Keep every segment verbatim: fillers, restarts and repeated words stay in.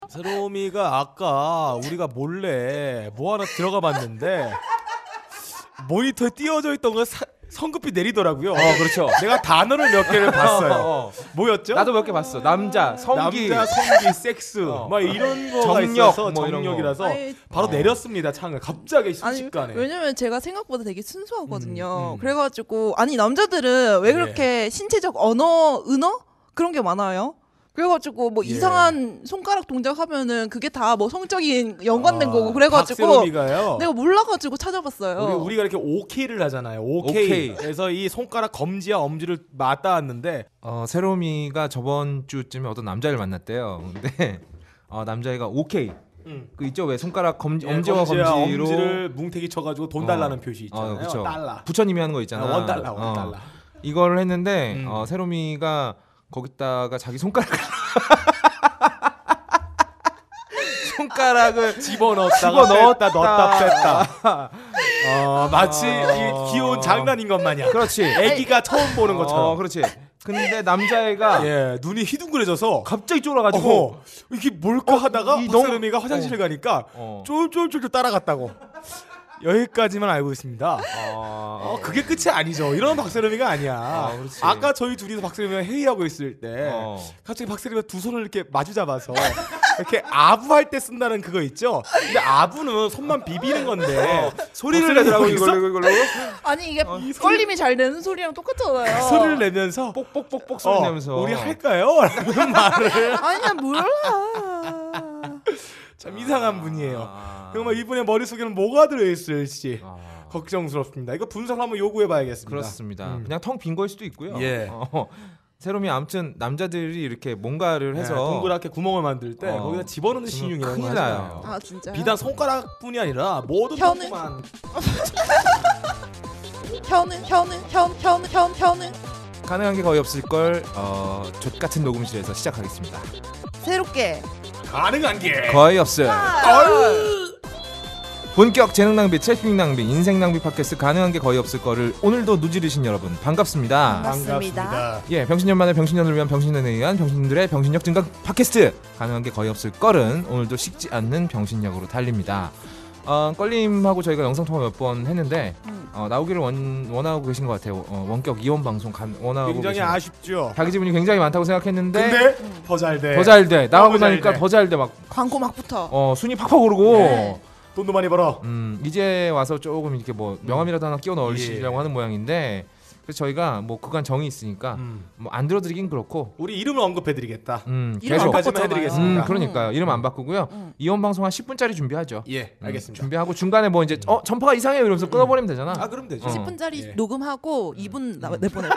세롬이가 아까 우리가 몰래 뭐 하나 들어가 봤는데 모니터에 띄워져 있던 거 사, 성급히 내리더라고요. 어, 그렇죠. 내가 단어를 몇 개를 봤어요. 어, 어. 뭐였죠? 나도 몇 개 봤어. 남자, 성기, 남자, 성기, 섹스, 어. 막 이런 거가 정력, 있어서 뭐 이런 정력이라서 아니, 바로 어. 내렸습니다. 창을 갑자기 아니 순식간에. 왜냐면 제가 생각보다 되게 순수하거든요. 음, 음. 그래가지고 아니 남자들은 왜 그렇게 신체적 언어, 은어 그런 게 많아요? 그래가지고 뭐 예. 이상한 손가락 동작 하면은 그게 다 뭐 성적인 연관된 아, 거고 그래가지고 박세롬이가요. 내가 몰라가지고 찾아봤어요. 우리, 우리가 이렇게 오케이를 하잖아요. 오케이. 오케이. 그래서 이 손가락 검지와 엄지를 맞닿았는데 어, 세롬이가 저번 주쯤에 어떤 남자를 만났대요. 근데 어, 남자애가 오케이. 음. 그 있죠 왜 손가락 검지, 예, 엄지와 검지로 엄지를 뭉태기 쳐가지고 돈 달라는 어. 표시 있잖아요. 어, 그쵸. 달러. 부처님이 하는 거 있잖아. 아, 원 달러, 원 어. 달러. 이걸 했는데 음. 어, 세롬이가 거기다가 자기 손가락을 손가락을 집어넣었다가 집어넣었다. 뺐다, 넣었다 뺐다. 어, 마치 이 귀여운 장난인 것 마냥. 그렇지. 애기가 처음 보는 것처럼. 어, 그렇지. 근데 남자애가 예, 눈이 휘둥그레져서 갑자기 쫄아가지고 어, 이게 뭘까 하다가 이 박세롬이가 너무- 화장실에 가니까 어. 쫄쫄쫄쫄 따라갔다고. 여기까지만 알고 있습니다. 어, 어, 그게 끝이 아니죠. 이런 박세롬이가 아니야. 아, 그렇지. 아까 저희 둘이서 박세롬이랑 회의하고 있을 때 어. 갑자기 박세롬이가 두 손을 이렇게 마주 잡아서 이렇게 아부할 때 쓴다는 그거 있죠. 근데 아부는 손만 비비는 건데 소리를 내더라고 박세롬이 이걸로 이걸로 아니 이게 이 소리- 껄림이 잘 내는 소리랑 똑같잖아요. 그 소리를 내면서 뽁뽁뽁뽁 소리 어, 내면서 우리 할까요? 라는 말을 아니야 몰라. 참 이상한 분이에요. 아. 정말 이분의 머릿속에는 뭐가 들어있을지 아. 걱정스럽습니다. 이거 분석 한번 요구해봐야겠습니다. 그렇습니다. 음. 그냥 텅 빈 거일 수도 있고요. 예. 어, 세롬이 아무튼 남자들이 이렇게 뭔가를 네, 해서 동그랗게 구멍을 만들 때 어. 거기다 집어넣는 신용이라는 거 큰일 나요. 하잖아요. 아 진짜. 비단 손가락뿐이 아니라 모든 혀는? 만 혀는 혀는 혀는 혀는 혀는 혀는 가능한 게 거의 없을 걸 어, 족 같은 녹음실에서 시작하겠습니다. 새롭게. 가능한 게 거의 없을 아, 본격 재능 낭비, 트래핑 낭비, 인생 낭비 팟캐스트 가능한 게 거의 없을 거를 오늘도 누지르신 여러분 반갑습니다. 반갑습니다. 예, 병신년만의 병신년을 위한 병신년에 의한 병신들의 병신력 증강 팟캐스트 가능한 게 거의 없을 걸은 오늘도 식지 않는 병신력으로 달립니다. 어, 껄림하고 저희가 영상통화 몇 번 했는데 음. 어, 나오기를 원, 원하고 계신 것 같아요. 어, 원격 이원 방송 간, 원하고 굉장히 계신 아쉽죠. 자기 지분이 굉장히 많다고 생각했는데 근데 더 잘 돼. 더 잘 돼. 나가고 너무 잘 나니까 돼. 더 잘 돼. 막 광고 막 붙어. 어, 순위 팍팍 오르고 네. 돈도 많이 벌어. 음, 이제 와서 조금 이렇게 뭐 명함이라도 하나 끼워 넣으시려고 예. 하는 모양인데 그래서 저희가 뭐 그간 정이 있으니까 음. 뭐 안 들어드리긴 그렇고 우리 이름을 언급해드리겠다. 음, 이름 안 계속 여기까지만 바꿨잖아요. 해드리겠습니다. 음, 그러니까요. 이름 안 바꾸고요. 음. 이원 방송 한 십 분짜리 준비하죠. 예, 음, 알겠습니다. 준비하고 중간에 뭐 이제 어 전파가 이상해요 이러면서 끊어버리면 되잖아. 아, 그럼 되죠. 어. 십 분짜리 예. 녹음하고 이 분 나- 내보내고.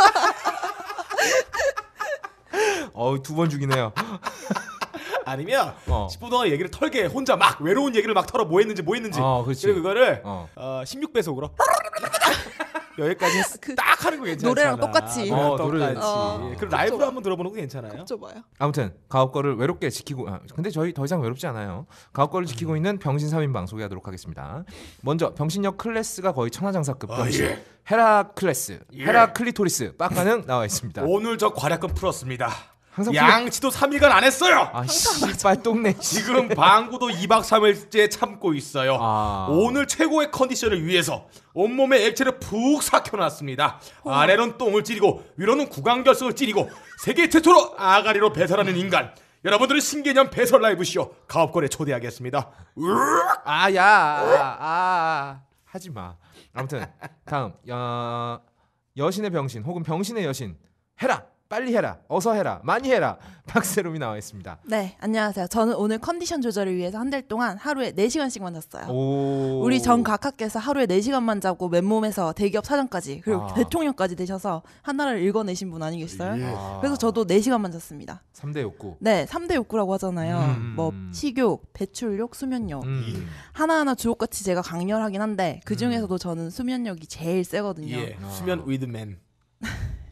어, 두 번 죽이네요. 아니면 어. 십 분 동안 얘기를 털게 혼자 막 외로운 얘기를 막 털어 뭐 했는지 뭐 했는지. 어, 그렇지. 그리고 그거를 어. 어, 십육 배속으로 여기까지 했, 그 딱 하는 거 괜찮잖아. 노래랑 똑같이. 노래랑 어, 노래. 똑같이. 어. 예, 그럼 라이브로 한번 들어보는 거 괜찮아요? 좁아요. 아무튼 가업 거를 외롭게 지키고 아, 근데 저희 더 이상 외롭지 않아요. 가업 거를 지키고 있는 병신 삼 인방 소개하도록 하겠습니다. 먼저 병신력 클래스가 거의 천하장사급 병신. 아, 예. 헤라클레스, 예. 헤라클리토리스 빡가는 나와 있습니다. 오늘 저 과략근 풀었습니다. 항상 양치도 삼 일간 안 했어요. 아 씨발 똥내. 지금 방구도 이 박 삼 일째 참고 있어요. 아. 오늘 최고의 컨디션을 위해서 온몸에 액체를 푹 삭혀놨습니다. 아래로는 똥을 찌리고 위로는 구강결석을 찌리고 세계 최초로 아가리로 배설하는 인간. 여러분들은 신개념 배설 라이브쇼 가업거래 초대하겠습니다. 아야 아, 아, 하지 마. 아무튼 다음 어, 여신의 병신 혹은 병신의 여신 해라. 빨리 해라. 어서 해라. 많이 해라. 박세롬이 나와 있습니다. 네, 안녕하세요. 저는 오늘 컨디션 조절을 위해서 한 달 동안 하루에 네 시간씩만 잤어요. 오. 우리 전 각하께서 하루에 네 시간만 자고 맨몸에서 대기업 사장까지 그리고 아. 대통령까지 되셔서 한 나라를 읽어내신 분 아니겠어요? 아. 그래서 저도 네 시간만 잤습니다. 삼 대 욕구. 네, 삼 대 욕구라고 하잖아요. 음. 뭐 식욕, 배출욕, 수면욕. 음. 하나하나 주옥같이 제가 강렬하긴 한데 그 중에서도 저는 수면력이 제일 세거든요. 예, 아. 수면 위드맨.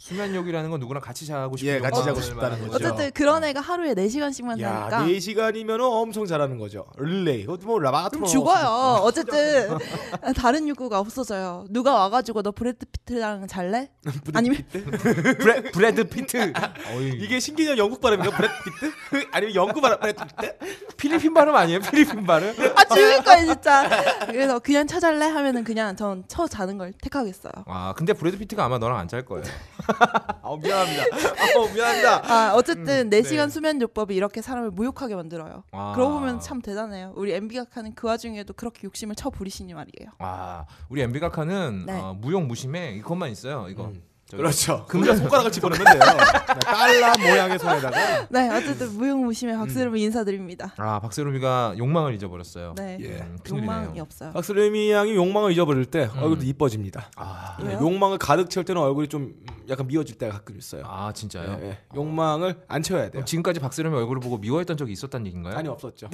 수면욕이라는 건 누구나 같이 자고 싶은 예, 같이 욕망을 자고 싶다는 말하는 거죠. 어쨌든 그런 애가 하루에 네 시간씩만 야, 자니까 네 시간이면 엄청 잘하는 거죠. 릴레이. 그것도 뭐 라바트로. 그럼 죽어요. 어쨌든 다른 욕구가 없어져요. 누가 와가지고 너 브래드 피트랑 잘래? 아니면 브레, 브래드 피트. 어이, 이게 신기한 영국 발음인가? 브래드 피트? 아니면 영국 발음 브래드 피트? 필리핀 발음 아니에요? 필리핀 발음? 아 죽을 거야 진짜. 그래서 그냥 쳐잘래 하면은 그냥 전 쳐 자는 걸 택하겠어요. 아 근데 브래드 피트가 아마 너랑 안 잘 거예요. 아, 미안합니다. 아, 미안합니다. 아 어쨌든 네 시간 네. 수면 요법이 이렇게 사람을 무욕하게 만들어요. 아. 그러고 보면 참 대단해요. 우리 엠비각하는 그 와중에도 그렇게 욕심을 쳐 부리시니 말이에요. 아 우리 엠비 각하는 네. 어, 무용 무심해 이것만 있어요. 이거. 음. 저기. 그렇죠. 금자 손가락을 집어넣으면 돼요. 네, 달러 모양의 손에다가. 네 어쨌든 무용무심의 박스름을 인사드립니다. 아 박세롬이가 욕망을 잊어버렸어요. 네 예. 음, 큰일이네요. 욕망이 없어요. 박스레미 양이 욕망을 잊어버릴 때 음. 얼굴도 이뻐집니다. 아, 예, 왜요? 욕망을 가득 채울 때는 얼굴이 좀 약간 미어질 때가 가끔 있어요. 아 진짜요? 예, 예. 욕망을 안 채워야 돼요. 그럼 지금까지 박세롬이 얼굴을 보고 미워했던 적이 있었단 얘기인가요? 아니 없었죠.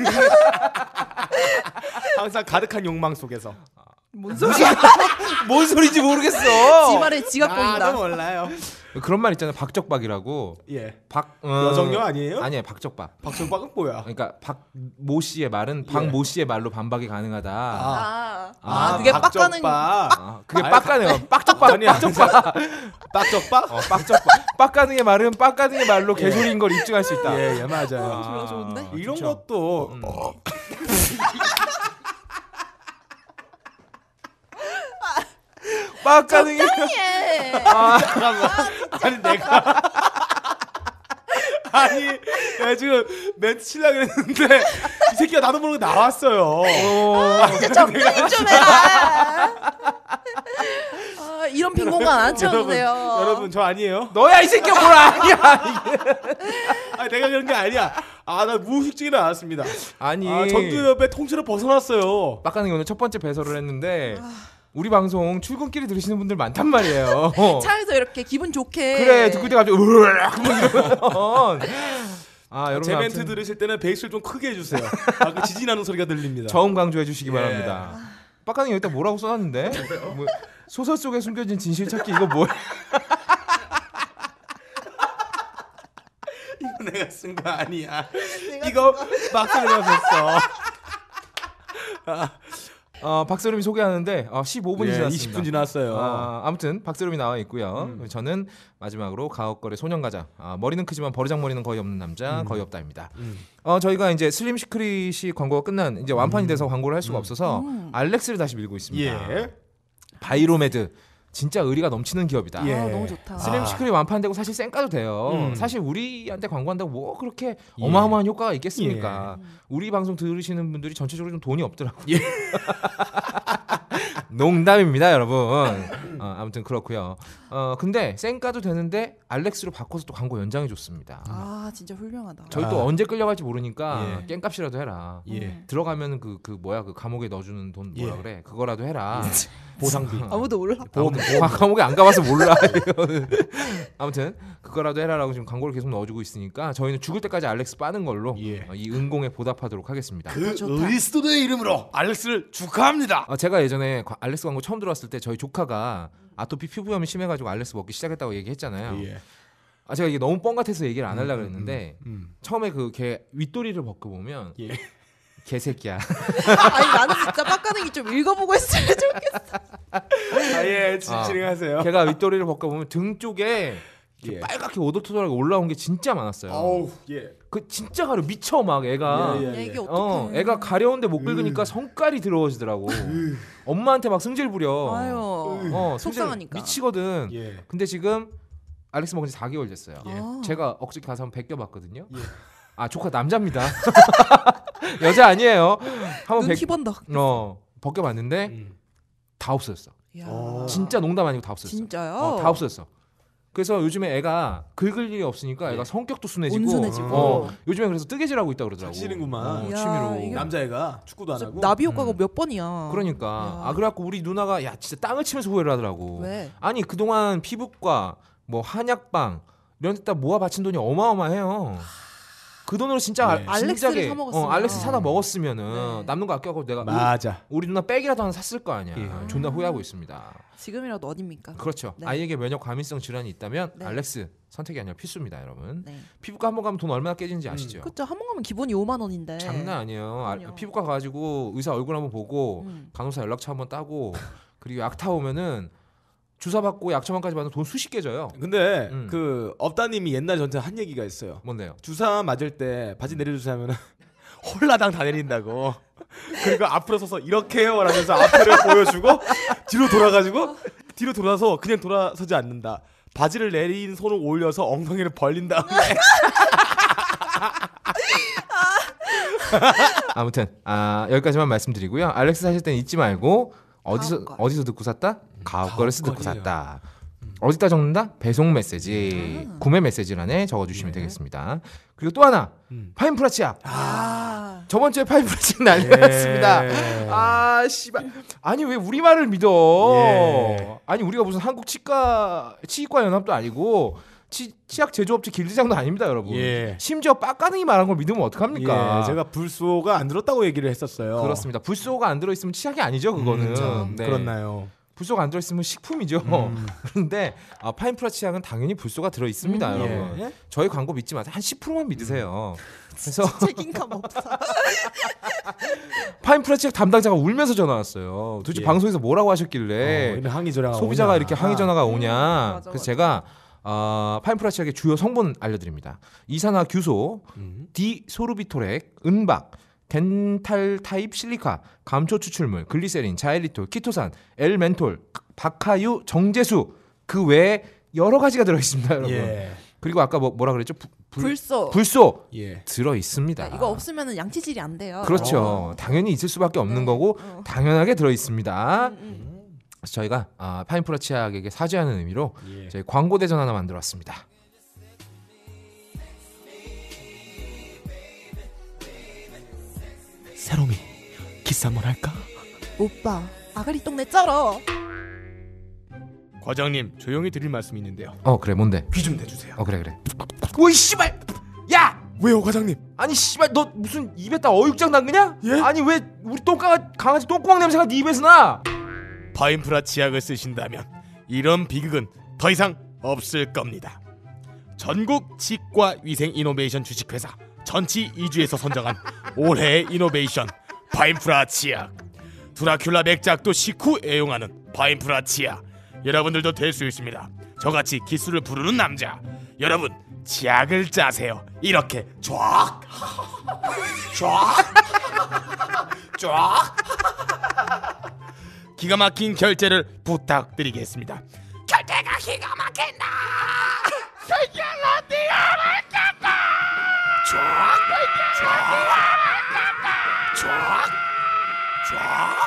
항상 가득한 욕망 속에서. 뭔 소리야? 뭔 소리인지 모르겠어. 지 말에 지각 나도 보인다. 몰라요. 그런 말 있잖아요. 박적박이라고. 예. 박 어, 여성녀 아니에요? 아니에요. 박적박. 박정박은 뭐야? 그러니까 박모 씨의 말은 예. 박모 씨의 말로 반박이 가능하다. 아, 아, 아, 그게 빡가는 박적박. 아, 그게 아니, 빡가네요. 빡적박. 아니야. 빡적박. 빡적박? 어, 빡적박. 빡가능의 말은 빡가능의 말로 개소리인 걸 입증할 수 있다. 예, 예, 맞아요. 좋아, 좋은데? 아, 이런 좋죠. 것도 음. 어, 빡가능이 예. 잠깐만. 아니 내가 아니 내가 지금 멘트 치려고 했는데 이 새끼가 나도 모르게 나왔어요. 정리 좀 해라. 아, 이런 빈 공간 안 채워주세요. 여러분, 여러분 저 아니에요? 너야 이 새끼야 뭘 아니야. 아 내가 그런 게 아니야. 아 나 무의식적이 나왔습니다. 아니 아 전두엽의 통째로 벗어났어요. 빡가능이 오늘 첫 번째 배설을 했는데 우리 방송 출근길에 들으시는 분들 많단 말이에요. 차에서 이렇게 기분 좋게. 그래 듣고 때 갑자기 으르륵 막 이러면 아 여러분 제 멘트 아무튼 들으실 때는 베이스를 좀 크게 해주세요. 아, 그 지진하는 소리가 들립니다. 저음 강조해 주시기 예. 바랍니다. 빡가능이 여기다 뭐라고 써놨는데 뭐, 소설 속에 숨겨진 진실 찾기 이거 뭐야? 이거 내가 쓴 거 아니야. 이거 막상이라고 썼어. 어, 박세롬이 소개하는데 어, 십오 분이 예, 지났습니다. 이십 분 지났어요. 아, 아무튼 박세롬이 나와 있고요. 음. 저는 마지막으로 가옥걸의 소년가자. 아, 머리는 크지만 버르장머리는 거의 없는 남자 음. 거의 없다입니다. 음. 어, 저희가 이제 슬림 시크릿이 광고가 끝난 이제 완판이 돼서 광고를 할 수가 없어서 음. 알렉스를 다시 밀고 있습니다. 예. 바이로메드 진짜 의리가 넘치는 기업이다. 예. 아, 너무 좋다. 슬림 아. 시크릿 완판되고 사실 쌩까도 돼요. 음. 사실 우리한테 광고한다고 뭐 그렇게 예. 어마어마한 효과가 있겠습니까? 예. 우리 방송 들으시는 분들이 전체적으로 좀 돈이 없더라고요. 예. 농담입니다, 여러분. 어, 아무튼 그렇고요. 어, 근데 쌩까도 되는데 알렉스로 바꿔서 또 광고 연장해 줬습니다. 아 진짜 훌륭하다. 저희 아. 또 언제 끌려갈지 모르니까 예. 깽값이라도 해라. 예. 들어가면 그 그 뭐야 그 감옥에 넣어주는 돈 뭐라 예. 그래 그거라도 해라. 보상비. 아무도 몰라. 보험, 보험. 감옥에 안 가봐서 몰라. 이거는. 아무튼 그거라도 해라라고 지금 광고를 계속 넣어주고 있으니까 저희는 죽을 때까지 알렉스 빠는 걸로 예. 어, 이 은공에 보답하도록 하겠습니다. 그 좋다. 의리스도의 이름으로 알렉스를 축하합니다. 어, 제가 예전에 과- 알렉스 광고 처음 들어왔을 때 저희 조카가 아토피 피부염이 심해가지고 알렉스 먹기 시작했다고 얘기했잖아요. 예. 아 제가 이게 너무 뻥 같아서 얘기를 안 하려고 그랬는데 음. 처음에 그 걔 윗도리를 벗고 보면 예. 개새끼야. 아니 나는 진짜 빡가능이 좀 읽어보고 했으면 좋겠어. 아, 예, 진- 아. 진행하세요. 걔가 윗도리를 벗고 보면 등 쪽에 이렇게 예. 빨갛게 오돌토돌하게 올라온 게 진짜 많았어요. 어우, 예. 그 진짜 가려 미쳐 막 애가. 예, 예. 야, 이게 어, 어떡해. 애가 가려운데 못 긁으니까 성깔이 더러워지더라고. 엄마한테 막 승질 부려. 아유. 어, 승질 속상하니까. 미치거든. 예. 근데 지금 알렉스 먹은 지 사 개월 됐어요. 예. 아. 제가 억지 가서 한번 벗겨봤거든요. 예. 아 조카 남자입니다. 여자 아니에요. 한번 눈 벗 희번덕. 어, 벗겨봤는데 음. 다 없어졌어. 야. 어. 진짜 농담 아니고 다 없어졌어. 진짜요? 어, 다 없어졌어. 그래서 요즘에 애가 긁을 일이 없으니까 애가 예. 성격도 순해지고 온순해지고. 어, 요즘에 그래서 뜨개질하고 있다 그러더라고. 착실히구만. 어, 이야, 취미로. 이게 남자애가 축구도 안 진짜 하고. 나비 효과가 음. 몇 번이야. 그러니까 야. 아 그래갖고 우리 누나가 야 진짜 땅을 치면서 후회를 하더라고. 왜? 아니 그동안 피부과 뭐 한약방 이런 데다 모아 바친 돈이 어마어마해요. 그 돈으로 진짜 네. 아- 알렉스를 진작에 사 먹었으면. 어, 알렉스 사다 먹었으면은 네. 남는 거 아껴갖고 내가 맞아. 우리, 우리 누나 백이라도 하나 샀을 거 아니야. 예. 존나 후회하고 있습니다. 지금이라도 어딥니까? 그렇죠. 네. 아이에게 면역 과민성 질환이 있다면 네. 알렉스 선택이 아니라 필수입니다, 여러분. 네. 피부과 한 번 가면 돈 얼마나 깨지는지 아시죠? 그렇죠. 한 번 가면 기본이 오만 원인데. 장난 아니에요. 아, 그럼요. 피부과 가가지고 의사 얼굴 한번 보고 음. 간호사 연락처 한번 따고 그리고 약 타오면은 주사 받고 약처방까지 받으면 돈 수십 깨져요. 근데 음. 그 업다님이 옛날 전에 한 얘기가 있어요. 뭔데요? 주사 맞을 때 바지 내려주사면은 홀라당 다 내린다고. 그리고 앞으로 서서 이렇게 해요 라면서 앞을 보여주고 뒤로 돌아가지고 뒤로 돌아서 그냥 돌아서지 않는다. 바지를 내린 손을 올려서 엉덩이를 벌린 다음에 아무튼 아, 여기까지만 말씀드리고요. 알렉스 사실 때는 잊지 말고 어디서 가옥걸. 어디서 듣고 샀다? 가옥걸에서 듣고 가옥걸이에요. 샀다. 어디다 적는다? 배송 메시지, 음. 구매 메시지란에 적어주시면 네. 되겠습니다. 그리고 또 하나 음. 파인프라 치약. 아. 저번 주에 파인프라 치약 난리났습니다. 예. 아 씨발. 아니 왜 우리 말을 믿어? 예. 아니 우리가 무슨 한국 치과 치과 연합도 아니고 치, 치약 제조업체 길드장도 아닙니다, 여러분. 예. 심지어 빡가능이 말한 걸 믿으면 어떡합니까? 예, 제가 불소가 안 들었다고 얘기를 했었어요. 그렇습니다. 불소가 안 들어있으면 치약이 아니죠, 그거는. 그렇죠. 네. 그렇나요? 불소가 안 들어있으면 식품이죠. 음. 그런데 아, 파인프라 치약은 당연히 불소가 들어있습니다, 음. 여러분. 예. 저희 광고 믿지 마세요. 한 십 퍼센트만 믿으세요. 그래서 책임감 없어. 파인프라 치약 담당자가 울면서 전화 왔어요. 도대체 예. 방송에서 뭐라고 어, 하셨길래 이런 항의 전화가 소비자가 오냐. 이렇게 항의 전화가 오냐. 맞아, 그래서 맞아. 제가 어, 파인프라 치약의 주요 성분 알려드립니다. 이산화규소, 음. 디소르비토렉, 은박, 겐탈 타입 실리카, 감초 추출물, 글리세린, 자일리톨, 키토산, 엘멘톨, 박하유, 정제수 그 외에 여러 가지가 들어 있습니다, 여러분. 예. 그리고 아까 뭐, 뭐라 그랬죠? 부- 불, 불소. 불소 예. 들어 있습니다. 네, 이거 없으면 양치질이 안 돼요. 그렇죠. 당연히 있을 수밖에 없는 네. 거고 어. 당연하게 들어 있습니다. 음, 음. 그래서 저희가 아, 파인프라 치약에게 사죄하는 의미로 예. 저희 광고 대전 하나 만들어 왔습니다. 새롬이 키스 한번 할까? 오빠 아가리 똥내 쩔어. 과장님 조용히 드릴 말씀이 있는데요. 어 그래 뭔데? 귀 좀 대주세요. 어 그래 그래. 오이 씨발! 야! 왜요 과장님? 아니 씨발 너 무슨 입에다 어육장 담그냐? 예? 아니 왜 우리 똥강아 강아지 똥구멍 냄새가 네 입에서 나? 파인프라 치약을 쓰신다면 이런 비극은 더 이상 없을 겁니다. 전국 치과 위생 이노베이션 주식회사 전치 이주에서 선정한 올해의 이노베이션 파인프라 치약. 드라큘라 맥작도 식후 애용하는 파인프라 치약. 여러분들도 될 수 있습니다. 저같이 기술을 부르는 남자. 여러분 치약을 짜세요. 이렇게 쫙 쫙 쫙 기가 막힌 결제를 부탁드리겠습니다. 결제가 기가 막힌다. 결제가 기가 막힌다. 쫙 쫙 쫙.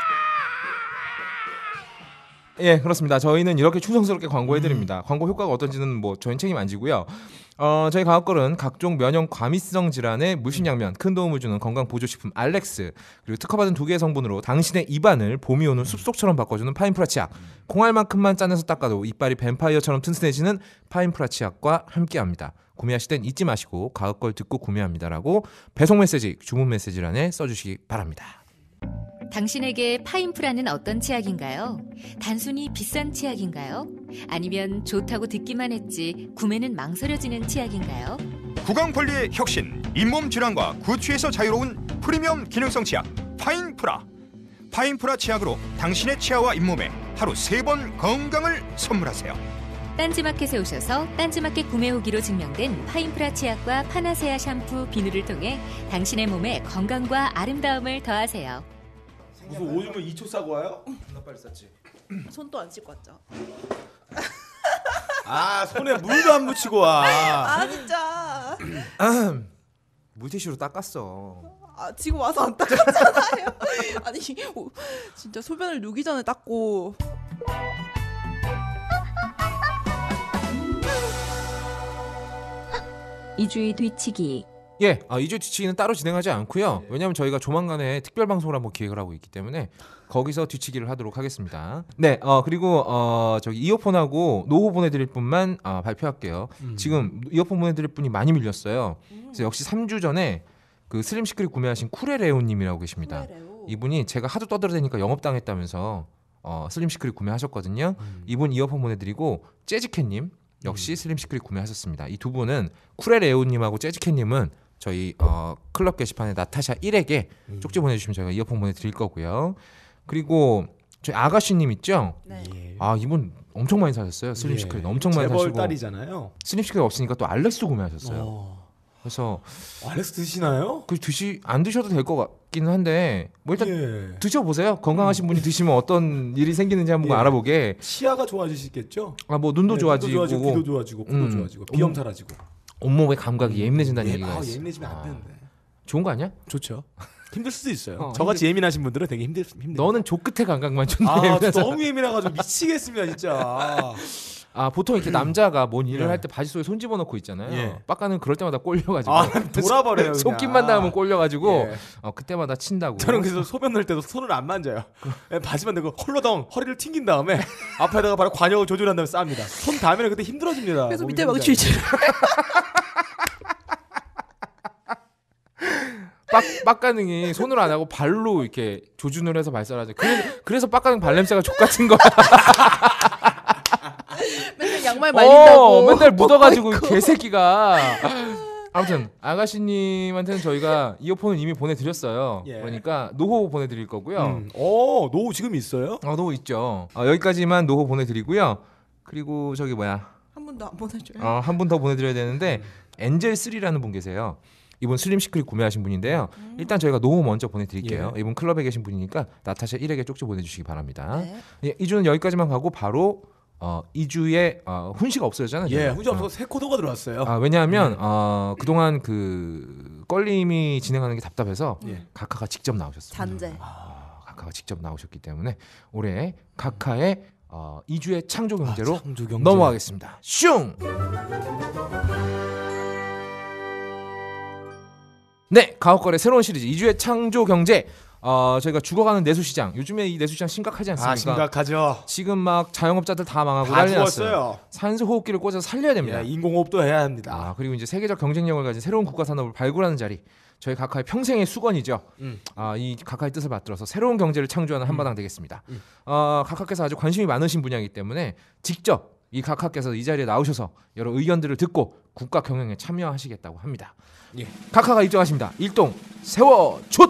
예 그렇습니다. 저희는 이렇게 충성스럽게 광고해드립니다. 광고 효과가 어떤지는 뭐 저희는 책임 안 지고요. 어, 저희 가옥걸은 각종 면역 과민성 질환에 물심양면 큰 도움을 주는 건강 보조식품 알렉스 그리고 특허받은 두 개의 성분으로 당신의 입안을 봄이 오는 숲속처럼 바꿔주는 파인프라 치약, 콩알만큼만 짜내서 닦아도 이빨이 뱀파이어처럼 튼튼해지는 파인프라 치약과 함께합니다. 구매하실 땐 잊지 마시고 가옥걸 듣고 구매합니다라고 배송 메시지, 주문 메시지란에 써주시기 바랍니다. 당신에게 파인프라는 어떤 치약인가요? 단순히 비싼 치약인가요? 아니면 좋다고 듣기만 했지 구매는 망설여지는 치약인가요? 구강관리의 혁신, 잇몸 질환과 구취에서 자유로운 프리미엄 기능성 치약 파인프라. 파인프라 치약으로 당신의 치아와 잇몸에 하루 세 번 건강을 선물하세요. 딴지마켓에 오셔서 딴지마켓 구매 후기로 증명된 파인프라 치약과 파나세아 샴푸, 비누를 통해 당신의 몸에 건강과 아름다움을 더하세요. 무슨 오줌을 이 초 싸고 와요? 나 빨리 쌌지. 손도 안 씻고 왔죠. 아 손에 물도 안 묻히고 와. 아 진짜. 물티슈로 닦았어. 아 지금 와서 안 닦았잖아요. 아니 오, 진짜 소변을 누기 전에 닦고. 이 주의 뒤치기 예, 어, 이 주 뒤치기는 따로 진행하지 않고요. 왜냐하면 저희가 조만간에 특별 방송을 한번 기획을 하고 있기 때문에 거기서 뒤치기를 하도록 하겠습니다. 네, 어, 그리고 어, 저기 이어폰하고 노후 보내드릴 분만 어, 발표할게요. 음. 지금 이어폰 보내드릴 분이 많이 밀렸어요. 그래서 역시 삼 주 전에 그 슬림 시크릿 구매하신 쿠레레오님이라고 계십니다. 이분이 제가 하도 떠들어대니까 영업당했다면서 어, 슬림 시크릿 구매하셨거든요. 음. 이분 이어폰 보내드리고 재즈캣님 역시 슬림 시크릿 구매하셨습니다. 이 두 분은 쿠레레오님하고 재즈캣님은 저희 어, 클럽 게시판에 나타샤 일에게 음. 쪽지 보내주시면 저희가 이어폰 보내드릴 거고요. 그리고 저희 아가씨님 있죠? 네. 예. 아 이분 엄청 많이 사셨어요. 슬림 예. 시크릿 엄청 많이 재벌 사시고 딸이잖아요. 슬림 시크릿 없으니까 또 알렉스 구매하셨어요. 어. 그래서 알렉스 드시나요? 그 드시 안 드셔도 될 것 같기는 한데 뭐 일단 예. 드셔보세요. 건강하신 분이 드시면 어떤 일이 생기는지 한번 예. 알아보게. 치아가 좋아지시겠죠? 아 뭐 눈도 네, 좋아지고, 눈도 좋아지고, 귀도 좋아지고, 코도 음. 좋아지고, 비염 음. 사라지고. 온몸의 감각이 예민해진다는 예, 얘기가 아, 있어요. 예민해지면 안 아, 되는데. 좋은 거 아니야? 좋죠. 힘들 수도 있어요. 어, 저같이 예민하신 분들은 되게 힘들 힘들. 너는 조 끝의 감각만 좋네. 아, 저 너무 예민해가지고 미치겠습니다 진짜. 아 보통 이렇게 남자가 뭔 일을 예. 할 때 바지 속에 손 집어넣고 있잖아요. 예. 빡가는 그럴 때마다 꼴려가지고 아, 돌아버려요. 그냥. 손짓만 닿으면 꼴려가지고 예. 어, 그때마다 친다고. 저는 그래서 소변 넣을 때도 손을 안 만져요. 그냥 바지만 넣고 헐러덩 허리를 튕긴 다음에 앞에다가 바로 관역을 조절한 다음에 쌉니다. 손 닿으면 그때 힘들어집니다. 그래서 몸이 밑에 막 힘들어요. 쥐쥐. 빡 빡가능이 손으로 안 하고 발로 이렇게 조준을 해서 발사하죠. 그래서 그래서 빡가능 발냄새가 족 같은 거야. 맨날 양말 말린다고. 어, 맨날 묻어가지고 뻗고 있고. 개새끼가. 아무튼 아가씨님한테는 저희가 이어폰을 이미 보내드렸어요. 예. 그러니까 노호 보내드릴 거고요. 음. 오, 노후 지금 있어요? 어, 노호 있죠. 어, 여기까지만 노호 보내드리고요. 그리고 저기 뭐야 한 번도 안 보내줘요. 어, 한 분 더 보내드려야 되는데 엔젤 쓰리라는 분 계세요. 이분 슬림 시크릿 구매하신 분인데요. 일단 저희가 노호 먼저 보내드릴게요. 예. 이분 클럽에 계신 분이니까 나타샤 일에게 쪽지 보내주시기 바랍니다. 네. 예, 이 주는 여기까지만 가고 바로 어, 이 주에 어, 훈시가 없어졌잖아요. 예, 저희가. 훈지 없어서 새 코드가 들어왔어요. 아, 왜냐하면 어, 그동안 그 껄림이 진행하는 게 답답해서 예. 각하가 직접 나오셨습니다. 잔재. 아, 각하가 직접 나오셨기 때문에 올해 각하의 어, 이 주의 창조 경제로 아, 창조 경제. 넘어가겠습니다. 슝! 네, 가옥걸의 새로운 시리즈 이 주의 창조 경제. 어, 저희가 죽어가는 내수시장. 요즘에 이 내수시장 심각하지 않습니까? 아, 심각하죠. 지금 막 자영업자들 다 망하고 다 난리 났어요. 죽었어요. 산소 호흡기를 꽂아서 살려야 됩니다. 예, 인공호흡도 해야 합니다. 아, 그리고 이제 세계적 경쟁력을 가진 새로운 국가 산업을 발굴하는 자리. 저희 각하의 평생의 수건이죠. 음. 아, 이 각하의 뜻을 받들어서 새로운 경제를 창조하는 한마당 되겠습니다. 어, 각하께서 아주 관심이 많으신 분야이기 때문에 직접 이 각하께서 이 자리에 나오셔서 여러 의견들을 듣고 국가 경영에 참여하시겠다고 합니다. 예. 각하가 입장하십니다. 일동 세워 촛.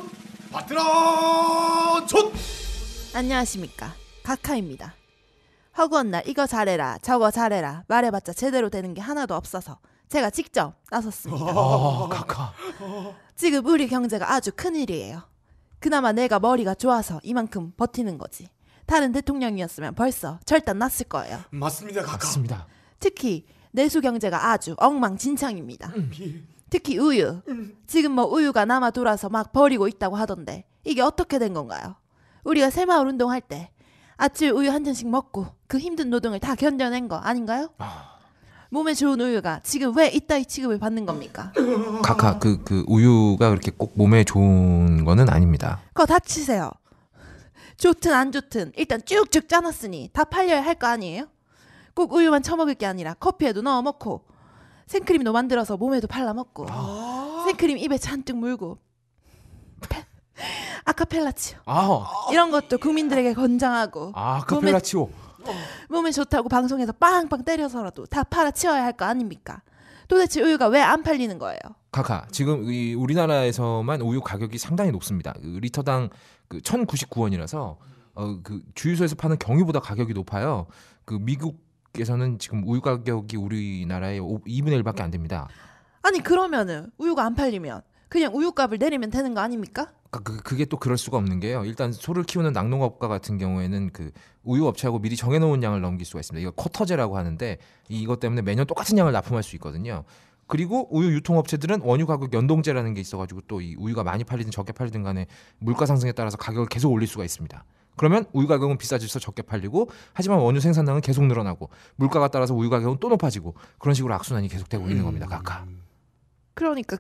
받들어 촛. 안녕하십니까. 각하입니다. 허구한 날 이거 잘해라 저거 잘해라 말해봤자 제대로 되는 게 하나도 없어서 제가 직접 나섰습니다. 아, 각하. 지금 우리 경제가 아주 큰일이에요. 그나마 내가 머리가 좋아서 이만큼 버티는 거지. 다른 대통령이었으면 벌써 절단 났을 거예요. 맞습니다, 각하. 맞습니다. 특히 내수 경제가 아주 엉망진창입니다. 예. 특히 우유. 지금 뭐 우유가 남아 돌아서 막 버리고 있다고 하던데 이게 어떻게 된 건가요? 우리가 새마을 운동할 때 아침 우유 한 잔씩 먹고 그 힘든 노동을 다 견뎌낸 거 아닌가요? 몸에 좋은 우유가 지금 왜 이따위 취급을 받는 겁니까? 각하 그 그 우유가 그렇게 꼭 몸에 좋은 거는 아닙니다. 그거 다 치세요. 좋든 안 좋든 일단 쭉쭉 짜놨으니 다 팔려야 할 거 아니에요? 꼭 우유만 처먹을 게 아니라 커피에도 넣어 먹고 생크림도 만들어서 몸에도 발라 먹고 생크림 입에 잔뜩 물고 페- 아카펠라치오 아, 이런 것도 국민들에게 권장하고 아 카펠라치오. 몸에 좋다고 방송에서 빵빵 때려서라도 다 팔아치워야 할 거 아닙니까? 도대체 우유가 왜 안 팔리는 거예요? 카카 지금 이 우리나라에서만 우유 가격이 상당히 높습니다. 그 리터당 그 천구십구 원이라서 어, 그 주유소에서 파는 경유보다 가격이 높아요. 그 미국에서는 지금 우유 가격이 우리나라의 이분의 일밖에 안 됩니다. 아니 그러면은 우유가 안 팔리면 그냥 우유값을 내리면 되는 거 아닙니까? 그러니까 그, 그게 또 그럴 수가 없는 게요. 일단 소를 키우는 낙농업가 같은 경우에는 그 우유 업체하고 미리 정해놓은 양을 넘길 수가 있습니다. 이거 쿼터제라고 하는데 이것 때문에 매년 똑같은 양을 납품할 수 있거든요. 그리고 우유 유통업체들은 원유 가격 연동제라는 게 있어가지고 또 이 우유가 많이 팔리든 적게 팔리든 간에 물가 상승에 따라서 가격을 계속 올릴 수가 있습니다. 그러면 우유 가격은 비싸져서 적게 팔리고 하지만 원유 생산량은 계속 늘어나고 물가가 따라서 우유 가격은 또 높아지고 그런 식으로 악순환이 계속되고 있는 겁니다. 각하. 그러니까 그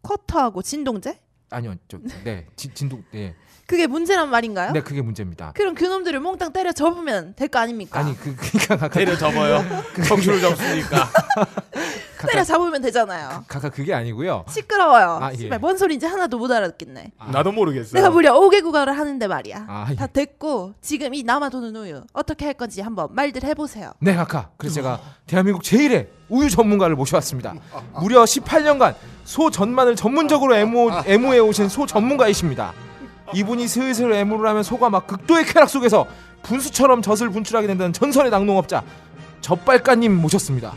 쿼터하고 진동제? 아니요, 저네 진동 네. 그게 문제란 말인가요? 네, 그게 문제입니다. 그럼 그놈들을 몽땅 때려 접으면 될 거 아닙니까? 아니 그 그러니까 각각 때려 접어요. 청춘을 접수니까. 때려 잡으면 되잖아요. 각각 그게 아니고요. 시끄러워요. 아, 예. 씨발, 뭔 소리인지 하나도 못 알아듣겠네. 나도 모르겠어요. 내가 무려 오 개 국어를 하는데 말이야. 아, 예. 다 됐고 지금 이 남아도는 우유 어떻게 할 건지 한번 말들 해보세요. 네, 각하. 그래서 제가 대한민국 제일의 우유 전문가를 모셔왔습니다. 무려 십팔 년간 소 전만을 전문적으로 애무, 애무해 오신 소 전문가이십니다. 이분이 슬슬 애무를 하면 소가 막 극도의 쾌락 속에서 분수처럼 젖을 분출하게 된다는 전설의 낙농업자 젖발가님 모셨습니다.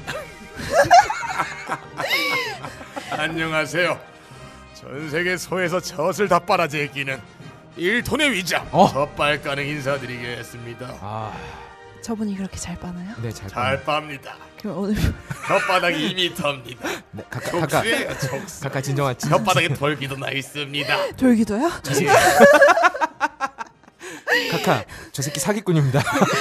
안녕하세요. 전 세계 소에서 젖을 다 빨아제끼는 일 톤의 위장 어. 젖발가능 인사드리겠습니다. 아, 저분이 그렇게 잘 빠나요? 네, 잘 잘 빱니다. 그럼 오늘 혓바닥이 이 미터입니다. 네, 각하, 각하, 촉수예요, 촉수. 각하 진정한 진, 혓바닥에 털기도 나 있습니다. 졸기도요? 각하, 저 새끼 사기꾼입니다.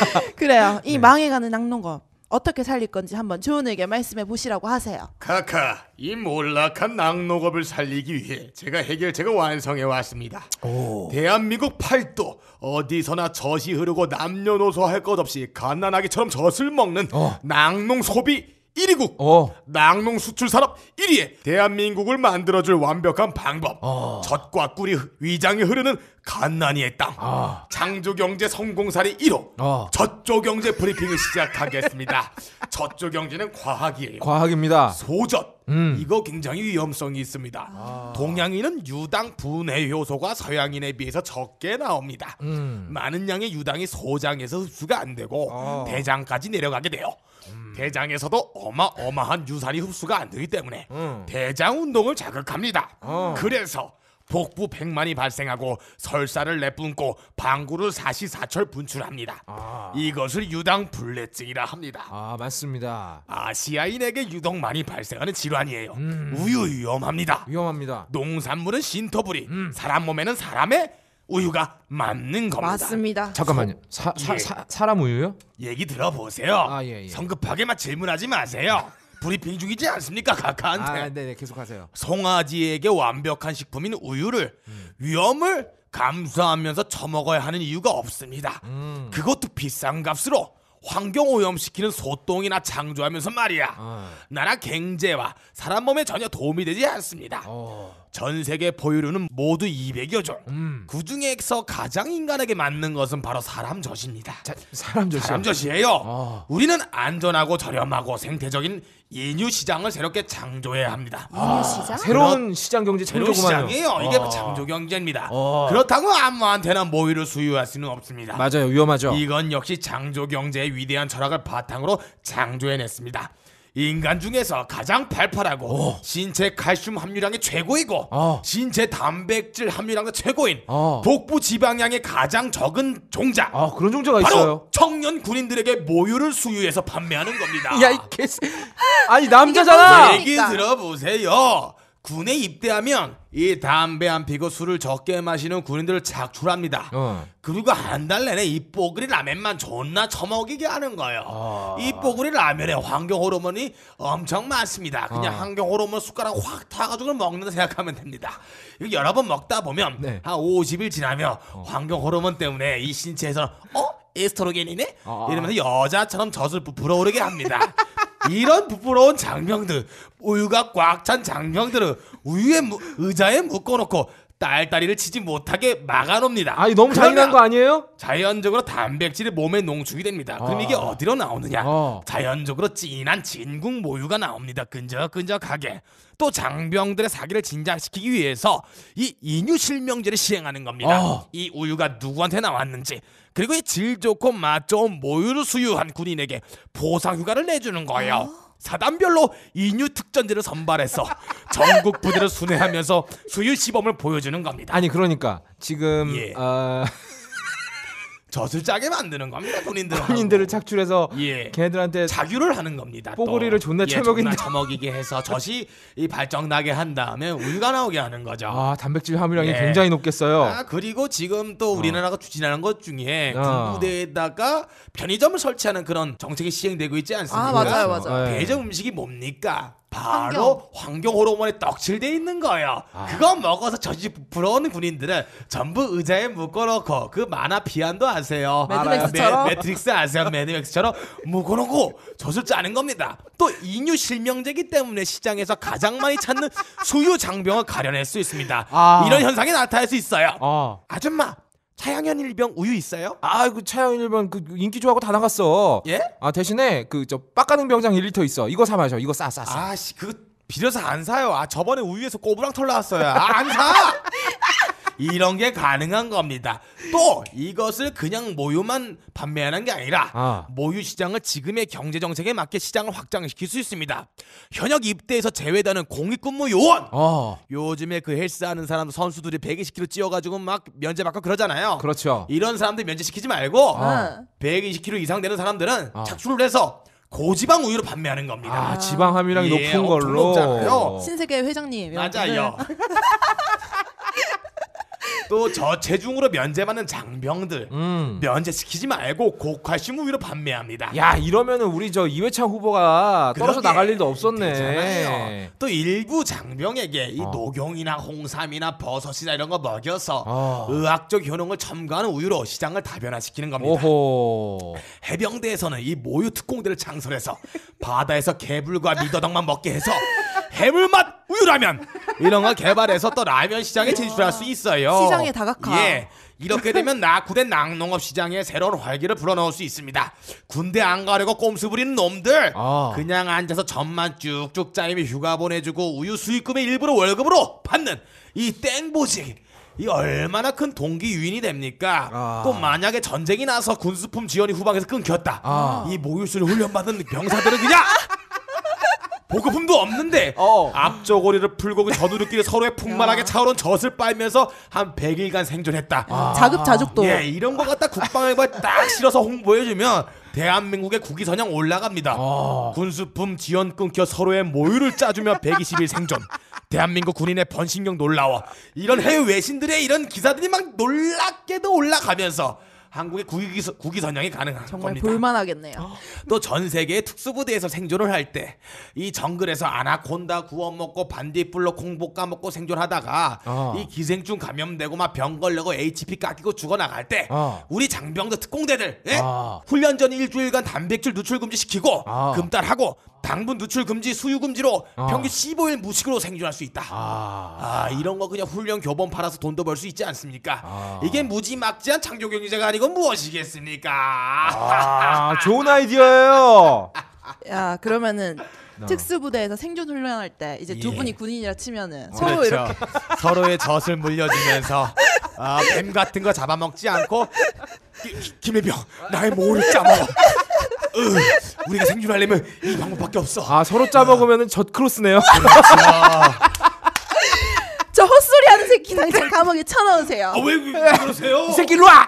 그래요. 네. 이 망해가는 낙농업 어떻게 살릴 건지 한번 좋은 의견 말씀해 보시라고 하세요. 카카, 이 몰락한 낙농업을 살리기 위해 제가 해결책을 완성해 왔습니다. 대한민국 팔도 어디서나 젖이 흐르고 남녀노소 할 것 없이 갓난아기처럼 젖을 먹는 어. 낙농 소비 일 위국 어, 낙농 수출 산업 일 위에 대한민국을 만들어줄 완벽한 방법. 어. 젖과 꿀이 위장에 흐르는 갓난이의 땅. 아. 창조경제 성공사례 일 호. 어. 젖조경제 브리핑을 시작하겠습니다. 젖조경제는 과학이에요. 과학입니다. 소젖. 음. 이거 굉장히 위험성이 있습니다. 동양인은 유당 분해 효소가 서양인에 비해서 적게 나옵니다. 음. 많은 양의 유당이 소장에서 흡수가 안 되고 어. 대장까지 내려가게 돼요. 대장에서도 어마어마한 유산이 흡수가 안 되기 때문에 음. 대장 운동을 자극합니다. 어. 그래서 복부 백만이 발생하고 설사를 내뿜고 방구를 사시사철 분출합니다. 아. 이것을 유당 불내증이라 합니다. 아, 맞습니다. 아시아인에게 유독 많이 발생하는 질환이에요. 음. 우유 위험합니다. 위험합니다. 농산물은 신토부리, 음. 사람 몸에는 사람의 우유가 맞는 겁니다. 맞습니다. 잠깐만요. 사, 사, 예. 사, 사람 우유요? 얘기 들어보세요. 아, 예, 예. 성급하게만 질문하지 마세요. 브리핑 중이지 않습니까, 카카한테. 아, 네, 네, 계속하세요. 송아지에게 완벽한 식품인 우유를 음. 위험을 감수하면서 처먹어야 하는 이유가 없습니다. 음. 그것도 비싼 값으로 환경 오염시키는 소똥이나 창조하면서 말이야. 아. 나라 경제와 사람 몸에 전혀 도움이 되지 않습니다. 어. 전 세계 포유류는 모두 이백여 종. 음. 그 중에서 가장 인간에게 맞는 것은 바로 사람 젖입니다. 자, 사람 젖이요. 사람 젖이에요. 어. 우리는 안전하고 저렴하고 생태적인 인유 시장을 새롭게 창조해야 합니다. 인유 시장? 새로운 시장 경제 새로운 창조구만요. 시장이에요. 이게 어. 창조 경제입니다. 어. 그렇다고 아무한테나 모유를 수유할 수는 없습니다. 맞아요. 위험하죠. 이건 역시 창조 경제의 위대한 철학을 바탕으로 창조해냈습니다. 인간 중에서 가장 팔팔하고 오. 신체 칼슘 함유량이 최고이고 어. 신체 단백질 함유량도 최고인 어. 복부 지방량이 가장 적은 종자 아, 그런 종자가 바로 있어요. 청년 군인들에게 모유를 수유해서 판매하는 겁니다. 야, 이 개새. 아니, 남자잖아. 얘기 그러니까. 들어보세요. 군에 입대하면 이 담배 안 피고 술을 적게 마시는 군인들을 착출합니다. 어. 그리고 한 달 내내 이 뽀글이 라면만 존나 처먹이게 하는 거예요. 아. 이 뽀글이 라면에 환경 호르몬이 엄청 많습니다. 그냥 아. 환경 호르몬 숟가락 확 타가지고 먹는다 생각하면 됩니다. 이거 여러 번 먹다 보면 네. 한 오십 일 지나면 환경 호르몬 때문에 이 신체에서 어? 에스트로겐이네? 아. 이러면서 여자처럼 젖을 부풀어 오르게 합니다. 이런 부끄러운 장병들, 우유가 꽉 찬 장병들을 우유에 무, 의자에 묶어놓고 딸다리를 치지 못하게 막아놓습니다. 아니, 너무 잔인한 거 아니에요? 자연적으로 단백질이 몸에 농축이 됩니다. 그럼 아. 이게 어디로 나오느냐? 어. 자연적으로 진한 진국 모유가 나옵니다. 끈적끈적하게. 또 장병들의 사기를 진작시키기 위해서 이 인유 실명제를 시행하는 겁니다. 어. 이 우유가 누구한테 나왔는지 그리고 이 질 좋고 맛 좋은 모유를 수유한 군인에게 보상 휴가를 내주는 거예요. 사단별로 인유 특전제를 선발해서 전국 부대를 순회하면서 수유 시범을 보여주는 겁니다. 아니, 그러니까 지금 예. 어, 젖을 짜게 만드는 겁니다. 군인들 군인들을 착출해서 예. 걔네들한테 자규를 하는 겁니다. 뽀글이를 또. 존나 예, 처먹인다. 존나 처먹이게 해서 젖이 이 발정 나게 한 다음에 우유가 나오게 하는 거죠. 아, 단백질 함유량이 예. 굉장히 높겠어요. 아, 그리고 지금 또 우리나라가 추진하는 것 중에 어. 군부대에다가 편의점을 설치하는 그런 정책이 시행되고 있지 않습니까? 아, 맞아요, 맞아요. 예. 대접 음식이 뭡니까? 바로 환경, 호르몬에 떡칠돼 있는 거예요. 아. 그거 먹어서 저지 부러운 군인들은 전부 의자에 묶어놓고 그 만화 피안도 아세요? 매드맥스처럼? 매, 매트릭스 아세요? 매드맥스처럼 묶어놓고 젖을 짜는 겁니다. 또 인유 실명제기 때문에 시장에서 가장 많이 찾는 수유 장병을 가려낼 수 있습니다. 아. 이런 현상이 나타날 수 있어요. 아, 아줌마, 차양현 일병 우유 있어요? 아, 그 차영 일본 그 인기 좋아하고 다 나갔어. 예? 아, 대신에 그 저 빡가능 병장 일 리터 있어. 이거 사 마셔. 이거 싸 싸 싸. 아씨, 그거 비려서 안 사요. 아, 저번에 우유에서 꼬부랑털 나왔어요. 아, 안 사. 이런 게 가능한 겁니다. 또 이것을 그냥 모유만 판매하는 게 아니라 아. 모유 시장을 지금의 경제 정책에 맞게 시장을 확장시킬 수 있습니다. 현역 입대에서 제외되는 공익근무 요원. 어, 요즘에 그 헬스하는 사람 선수들이 백이십 킬로그램 찌어가지고 막 면제받고 그러잖아요. 그렇죠. 이런 사람들 면제시키지 말고 아. 백이십 킬로그램 이상 되는 사람들은 아. 착출을 해서 고지방 우유로 판매하는 겁니다. 아, 지방 함유량이 예, 높은 엄청 걸로. 높잖아요. 신세계 회장님. 맞아요. 또 저체중으로 면제받는 장병들 음. 면제시키지 말고 고칼슘 우유로 판매합니다. 야, 이러면은 우리 저 이회창 후보가 떨어져 그러게. 나갈 일도 없었네. 되잖아요. 또 일부 장병에게 이 어. 녹용이나 홍삼이나 버섯이나 이런 거 먹여서 어. 의학적 효능을 첨가하는 우유로 시장을 다변화시키는 겁니다. 오호. 해병대에서는 이 모유 특공대를 창설해서 바다에서 개불과 미더덕만 먹게 해서 해물맛 우유라면 이런 걸 개발해서 또 라면 시장에 진출할 수 있어요. 시장에 다각화. 예. 이렇게 되면 낙후된 낙농업 시장에 새로운 활기를 불어넣을 수 있습니다. 군대 안 가려고 꼼수 부리는 놈들 아. 그냥 앉아서 젖만 쭉쭉 짜이며 휴가 보내주고 우유 수익금의 일부를 월급으로 받는 이 땡보직 이 얼마나 큰 동기 유인이 됩니까? 아. 또 만약에 전쟁이 나서 군수품 지원이 후방에서 끊겼다. 아. 이 모유수를 훈련받은 병사들은 그냥 보급품도 없는데 어. 앞저고리를 풀고 그 전우들끼리 서로의 풍만하게 차오른 젖을 빨면서 한 백 일간 생존했다. 아. 자급자족도. 예, 이런 거 갖다 국방부에 딱 실어서 홍보해주면 대한민국의 국위선양 올라갑니다. 아. 군수품 지원 끊겨 서로의 모유를 짜주며 백이십 일 생존. 대한민국 군인의 번식력 놀라워. 이런 해외 외신들의 이런 기사들이 막 놀랍게도 올라가면서 한국의 국위, 국위선양이 가능한 정말 겁니다. 볼만하겠네요. 또 전 세계의 특수부대에서 생존을 할 때 이 정글에서 아나콘다 구워 먹고 반딧불로 콩 볶아 먹고 생존하다가 아. 이 기생충 감염되고 막 병 걸려고 에이치피 깎이고 죽어나갈 때 아. 우리 장병들 특공대들 예? 아. 훈련 전 일주일간 단백질 누출 금지 시키고 아. 금달하고 당분 누출 금지 수유 금지로 아. 평균 십오 일 무식으로 생존할 수 있다. 아. 아, 이런 거 그냥 훈련 교본 팔아서 돈도 벌 수 있지 않습니까? 아. 이게 무지막지한 창조 경제가 아니고 무엇이겠습니까? 아, 좋은 아이디어예요. 야, 그러면은 어. 특수부대에서 생존 훈련할 때 이제 두 예. 분이 군인이라 치면은 서로 그렇죠. 이렇게 서로의 젖을 물려주면서 아, 뱀 같은 거 잡아먹지 않고 기- 기- 김혜병 나의 모를 짜먹어. 으, 우리가 생존하려면 이 방법밖에 없어. 아, 서로 짜먹으면은 젖 크로스네요. 저 헛소리 하는 새끼 당장 감옥에 쳐넣으세요. 아, 왜, 왜 그러세요? 이 새끼 일로 와.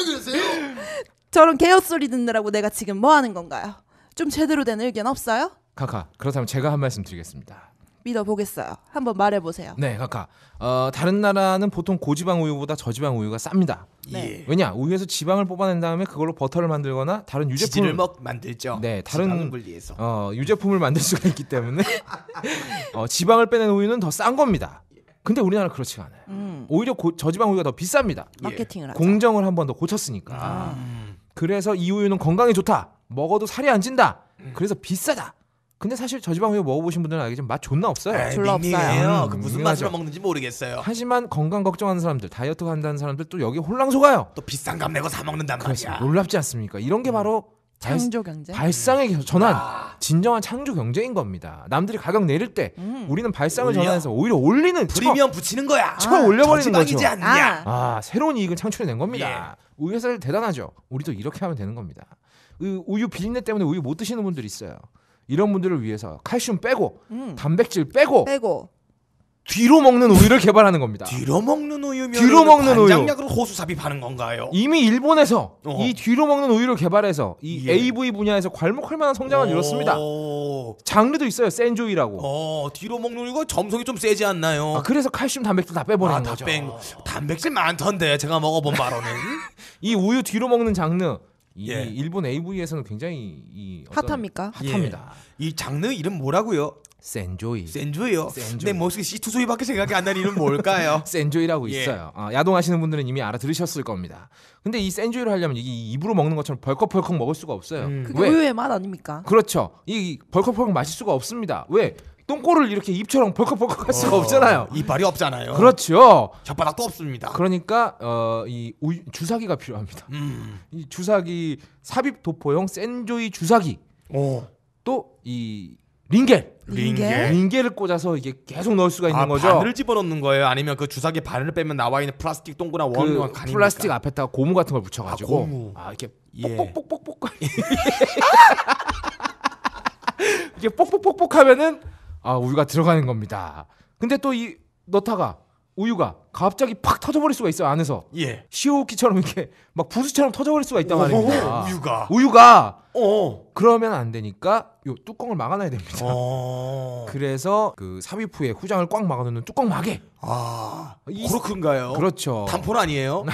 저런 개헛소리 듣느라고 내가 지금 뭐 하는 건가요? 좀 제대로 된 의견 없어요? 카카. 그렇다면 제가 한 말씀 드리겠습니다. 믿어보겠어요. 한번 말해보세요. 네, 카카. 어, 다른 나라는 보통 고지방 우유보다 저지방 우유가 쌉니다. 예. 왜냐? 우유에서 지방을 뽑아낸 다음에 그걸로 버터를 만들거나 다른 지질을 유제품을 먹 만들죠. 네, 지방을 다른 분리해서. 어, 유제품을 만들 수가 있기 때문에 어, 지방을 빼낸 우유는 더 싼 겁니다. 근데 우리나라 는 그렇지가 않아요. 음, 오히려 고, 저지방 우유가 더 비쌉니다. 마케팅을 하죠. 공정을 한 번 더 고쳤으니까. 아. 그래서 이 우유는 건강에 좋다. 먹어도 살이 안 찐다. 그래서 비싸다. 근데 사실 저지방 우유 먹어보신 분들은 알겠지만 맛 존나 없어요. 에이, 졸라 밍밍해요. 없어요. 그 음, 무슨 밍밍하죠. 맛으로 먹는지 모르겠어요. 하지만 건강 걱정하는 사람들, 다이어트 한다는 사람들 또 여기 홀랑 속아요. 또 비싼 값 내고 사 먹는단 그렇죠. 말이야. 놀랍지 않습니까? 이런 게 바로 발, 창조 경제. 발상의 전환, 아. 진정한 창조 경제인 겁니다. 남들이 가격 내릴 때 음. 우리는 발상을 올려? 전환해서 오히려 올리는 프리미엄 붙이는 거야. 쳐 올려버리는 저지방이지 거죠. 않냐? 아, 아, 새로운 이익을 창출해낸 겁니다. 예. 우유 회사들 대단하죠. 우리도 이렇게 하면 되는 겁니다. 그 우유 비린내 때문에 우유 못 드시는 분들 있어요. 이런 분들을 위해서 칼슘 빼고 음. 단백질 빼고 빼고 뒤로 먹는 우유를 개발하는 겁니다. 뒤로 먹는 우유면 뒤로 먹는 우유. 관장약으로 호수 삽입하는 건가요? 이미 일본에서 어. 이 뒤로 먹는 우유를 개발해서 이 예. 에이브이 분야에서 괄목할 만한 성장을 이뤘습니다. 오. 장르도 있어요. 센조이라고. 어, 뒤로 먹는 우유가 점성이 좀 세지 않나요? 아, 그래서 칼슘 단백질 다 빼버리는 아, 다 거죠. 뺀 거. 단백질 많던데 제가 먹어본 바로는. 이 우유 뒤로 먹는 장르 이 예. 일본 에이브이에서는 굉장히 이 어떤 핫합니까? 핫합니다. 이 장르 이름 뭐라고요? 센조이. 센조이요. 센조이. 내 머릿속에 시투소이밖에 생각이 안 나는 이름 뭘까요? 센조이라고 예. 있어요. 어, 야동하시는 분들은 이미 알아들으셨을 겁니다. 근데 이 센조이를 하려면 이게 입으로 먹는 것처럼 벌컥벌컥 먹을 수가 없어요. 음. 그게 왜? 우유의 맛 아닙니까? 그렇죠. 이 벌컥벌컥 마실 수가 없습니다. 왜? 똥꼬를 이렇게 입처럼 벌컥벌컥 할 수가 없잖아요. 이빨이 없잖아요. 그렇죠. 혓바닥도 없습니다. 그러니까 어, 이 우유, 주사기가 필요합니다. 음. 이 주사기 삽입 도포용 센조이 주사기. 오. 또 이 링겔. 링겔? 링겔을 꽂아서 이게 계속 넣을 수가 있는 아, 거죠. 바늘을 집어넣는 거예요? 아니면 그 주사기 바늘을 빼면 나와 있는 플라스틱 동그란 그 원형 칸입니까? 플라스틱 앞에다가 고무 같은 걸 붙여가지고 아, 고무. 아, 이렇게 예. 뽁뽁뽁뽁뽁 이게 뽁뽁뽁뽁 하면은 아 우유가 들어가는 겁니다. 근데 또 이 넣다가 우유가 갑자기 팍 터져버릴 수가 있어요 안에서. 예. 시오키처럼 이렇게 막 부수처럼 터져버릴 수가 있단 말입니다. 오, 우유가. 우유가 어. 그러면 안 되니까 요 뚜껑을 막아놔야 됩니다. 어. 그래서 그 삽입 후에 후장을 꽉 막아놓는 뚜껑 마개. 아. 이- 그렇군가요? 그렇죠. 단폰 아니에요?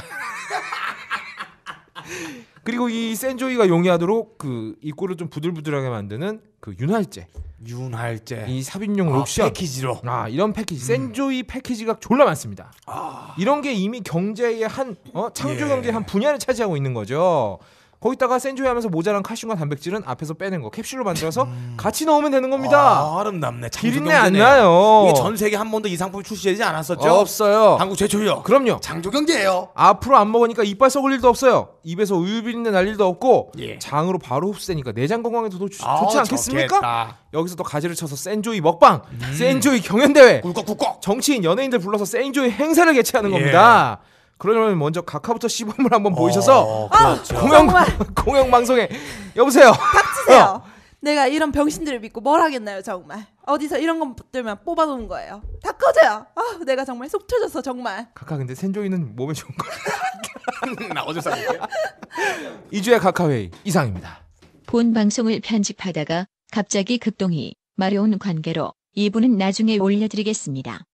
그리고 이 센조이가 용이하도록 그 입구를 좀 부들부들하게 만드는 그 윤활제, 윤활제. 이 삽입용 아, 록션, 패키지로. 아 이런 패키지, 센조이 패키지가 졸라 많습니다. 이런 게 이미 경제의 한 어, 창조 예. 경제의 한 분야를 차지하고 있는 거죠. 거기다가 센조이 하면서 모자란 칼슘과 단백질은 앞에서 빼낸 거 캡슐로 만들어서 같이 넣으면 되는 겁니다. 아, 아름답네. 비린내 안 창조경제네요. 나요. 이게 전 세계 한 번도 이 상품이 출시되지 않았었죠? 없어요. 한국 최초요. 그럼요. 창조경제예요. 앞으로 안 먹으니까 이빨 썩을 일도 없어요. 입에서 우유 비린내 날 일도 없고 예. 장으로 바로 흡수되니까 내장 건강에도 더 좋- 아, 좋지 않겠습니까? 좋겠다. 여기서 또 가지를 쳐서 센조이 먹방, 센조이 경연대회, 꿀꺽꿀꺽. 정치인 연예인들 불러서 센조이 행사를 개최하는 예. 겁니다. 그러려면 먼저 카카부터 시범을 한번 보이셔서 어, 그렇죠. 공영 정말. 공영 방송에 여보세요. 닥치세요. 내가 이런 병신들을 믿고 뭘 하겠나요 정말. 어디서 이런 것들만 뽑아놓은 거예요. 다 꺼져요. 아, 내가 정말 속 터져서 정말. 카카 근데 센조이는 몸에 좋은 거. 나 어제 살게요. 이 주의 카카회의 이상입니다. 본 방송을 편집하다가 갑자기 급동이 마려운 관계로 이 부는 나중에 올려드리겠습니다.